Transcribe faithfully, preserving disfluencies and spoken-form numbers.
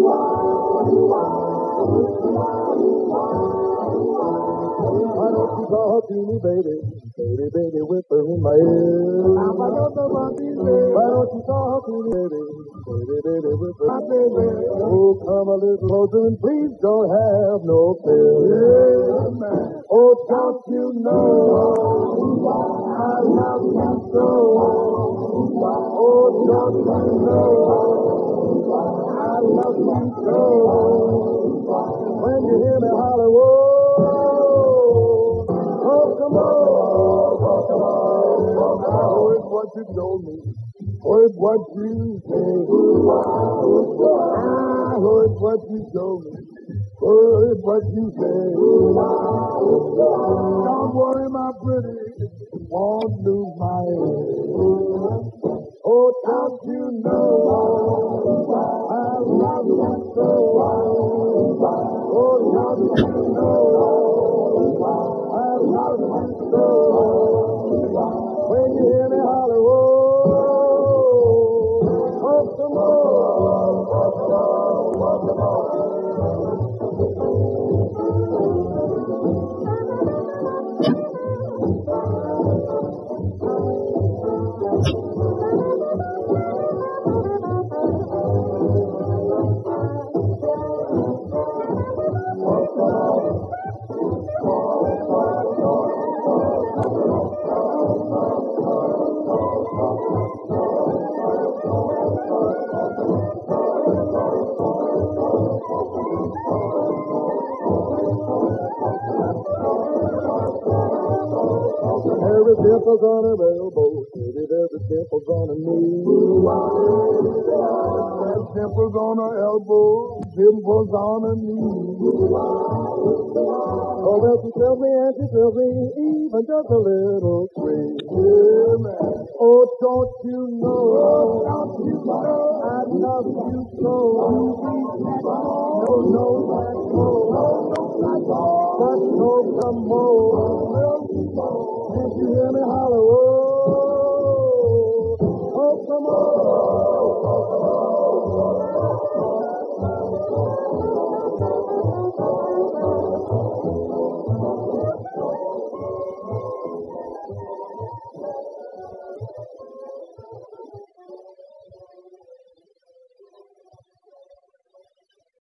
Why don't you talk to me, baby? Baby, baby, whisper in my ear. Why don't you talk to me, baby? Baby, baby, whisper my baby. Oh, come a little closer and please don't have no fear. Yeah, man. Oh, don't you know I love you so? Oh, don't you know I love you so? When you hear me holler, whoa, oh, come on, oh, come on. I heard what you told me, heard what you said. I heard what you told me, heard what you said. Don't worry, my pretty, won't lose my head. Oh, don't you know I love you so? Oh, don't you know I love you so? When you hear me holler, oh, oh, some more, oh, some more, oh, some more. Every dimple's on her elbow, maybe there's a dimples on her knee. There's dimples on her elbow, dimples on her knee. Oh, well, she tells me and she tells me even just a little sweet. Yeah, man. Oh, don't you know, oh, don't you know I love you so. No, no, like no, but no, some more. Did you hear me holler? Oh, oh, come on.